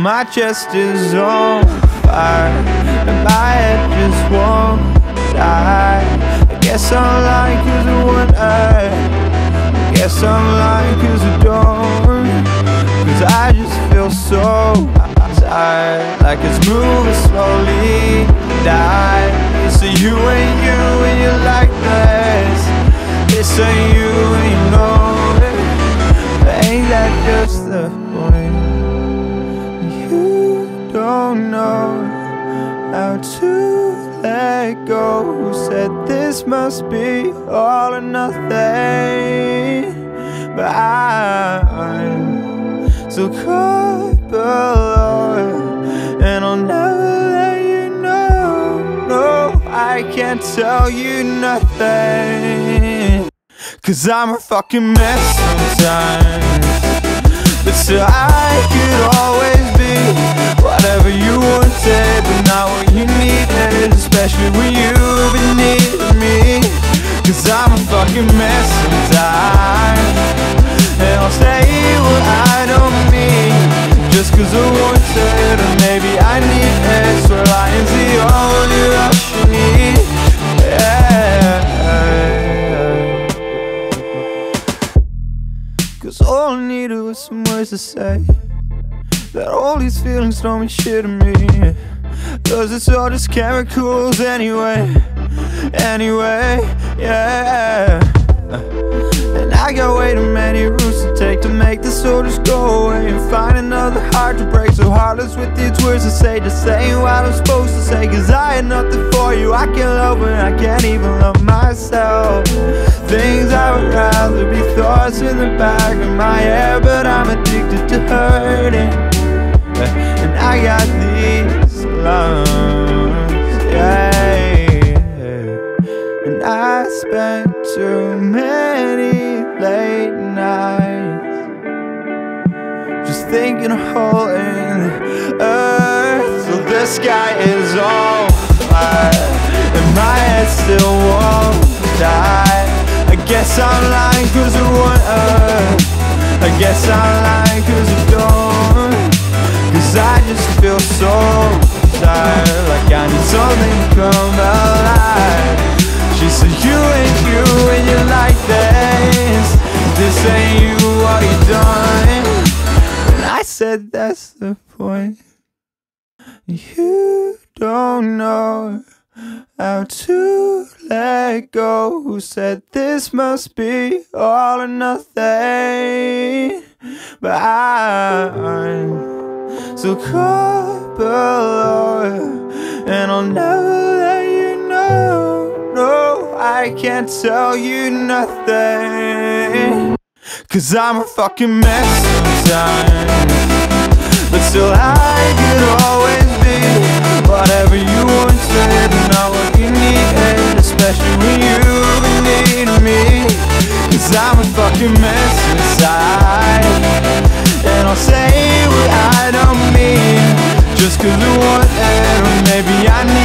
my chest is on fire and my head just won't die. I guess I'm lying cause it won't hurt. I guess I'm lying cause it don't. Cause I just feel so tired, like it's moving slowly, die. It's a you and you and you like this. It's a you and you know it. But ain't that just the point? You don't know how to let go. Who said this must be all or nothing? But I'm so caught below, and I'll never let you know. No, I can't tell you nothing, cause I'm a fucking mess sometimes. But still I could always be whatever you wanted, but not what you needed, especially when you've been needing me. Cause I'm a fucking mess sometimes, and I'll say what I don't mean, just cause I want it, or maybe I need it. So lying's the only rush you need, yeah. Cause all I needed was some words to say, that all these feelings don't mean shit to me, cause it's all just chemicals anyway, yeah. And I got way too many routes to take to make this all just go away, and find another heart to break. So heartless with these words to say, just saying what I'm supposed to say. Cause I had nothing for you, I can't love when I can't even love myself. Things I would rather be thoughts in the back of my head, but I'm addicted to hurting. And I got these lungs, yeah. And I spent too many late nights just thinking of hole in the earth. So the sky is on fire and my head still won't die. I guess I'm lying cause it won't hurt. I guess I'm lying cause it don't. Cause I just feel so tired, like I need something to come alive. She said you and you like this. This ain't you, what you done? And I said that's the point. You don't know how to let go. Who said this must be all or nothing? But I'm so caught below, and I'll never let you know. No, I can't tell you nothing, cause I'm a fucking mess sometimes. But still I could always be whatever you wanted, and not what you needed, especially when you've been needing me. Cause I'm a fucking mess inside, and I'll say what I don't mean, just cause I want it, or maybe I need